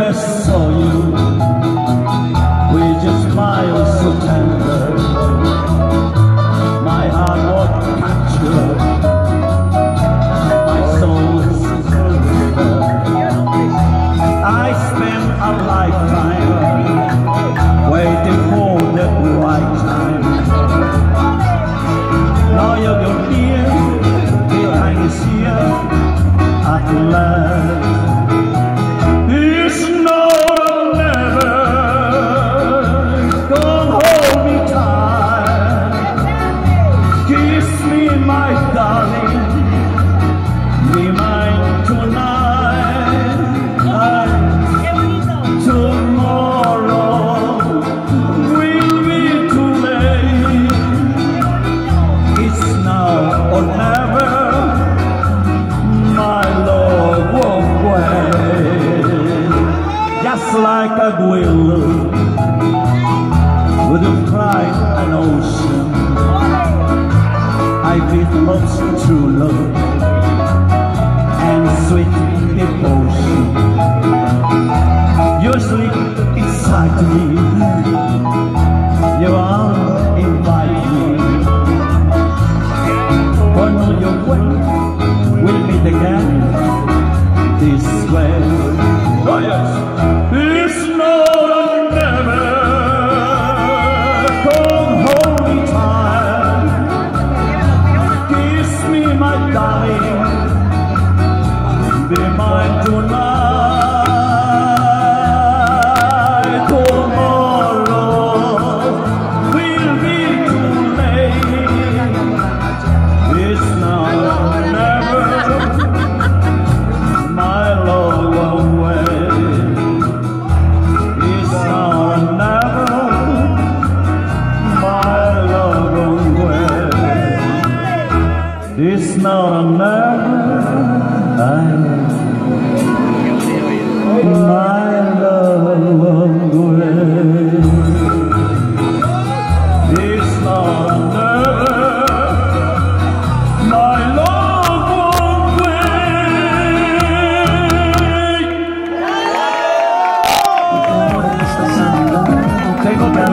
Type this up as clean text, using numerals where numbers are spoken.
first saw you, with your smile so tender, my heart was captured, my soul is surrendered. I spent a lifetime waiting for the right time. Now you're here, behind this here, at last. It's not a never, don't hold me tight. Kiss me, my darling, be mine tonight. Tomorrow will be too late. It's now or never, my love won't wait. Just like a willow with a pride and ocean, I feel love's true love and sweet devotion. Your sleep excites me, your arms invite me. For know your way, we'll meet again this way. Oh yes, it's not a never, come hold me tight. Kiss me, my darling, be mine tonight. Tomorrow will be too late. It's now or never, my love won't wait. It's now or never, my love won't wait. It's now or never, my love won't wait. It's now or never, my love won't wait.